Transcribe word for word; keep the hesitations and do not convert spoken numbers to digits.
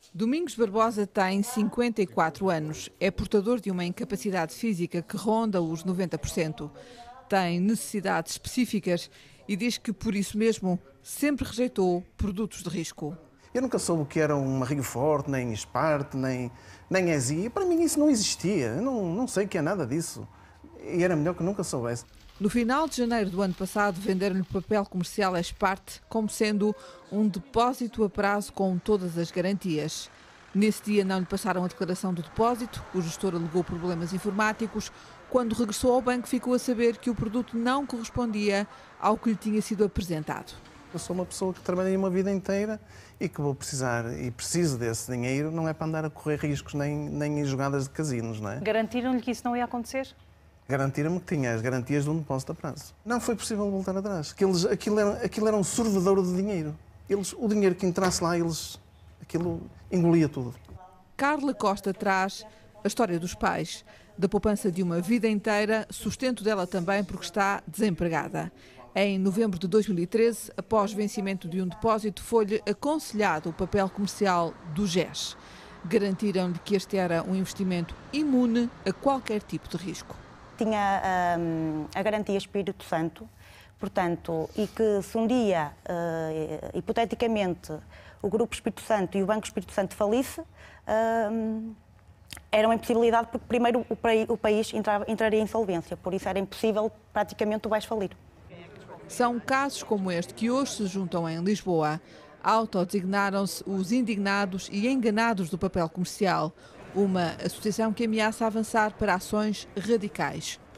Domingos Barbosa tem cinquenta e quatro anos. É portador de uma incapacidade física que ronda os noventa por cento. Tem necessidades específicas e diz que, por isso mesmo, sempre rejeitou produtos de risco. Eu nunca soube o que era uma Rio Forte, nem Sparte, nem, nem Ezi. Para mim isso não existia. Eu não, não sei o que é nada disso. E era melhor que nunca soubesse. No final de janeiro do ano passado, venderam-lhe papel comercial Sparte como sendo um depósito a prazo com todas as garantias. Nesse dia não lhe passaram a declaração do depósito, o gestor alegou problemas informáticos. Quando regressou ao banco, ficou a saber que o produto não correspondia ao que lhe tinha sido apresentado. Eu sou uma pessoa que trabalhei uma vida inteira e que vou precisar e preciso desse dinheiro, não é para andar a correr riscos nem, nem em jogadas de casinos, não é? Garantiram-lhe que isso não ia acontecer? Garantiram-me que tinha as garantias de um depósito a prazo. Não foi possível voltar atrás. Aquilo, aquilo, era, aquilo era um sorvedouro de dinheiro. Eles, o dinheiro que entrasse lá, eles, aquilo engolia tudo. Carla Costa traz a história dos pais. Da poupança de uma vida inteira, sustento dela também porque está desempregada. Em novembro de dois mil e treze, após vencimento de um depósito, foi-lhe aconselhado o papel comercial do G E S. Garantiram-lhe que este era um investimento imune a qualquer tipo de risco. Tinha hum, a garantia Espírito Santo, portanto, e que se um dia, uh, hipoteticamente, o Grupo Espírito Santo e o Banco Espírito Santo falisse, uh, era uma impossibilidade porque primeiro o, o país entrava, entraria em insolvência, por isso era impossível praticamente o B E S falir. São casos como este que hoje se juntam em Lisboa. Autodesignaram-se os indignados e enganados do papel comercial, uma associação que ameaça avançar para ações radicais.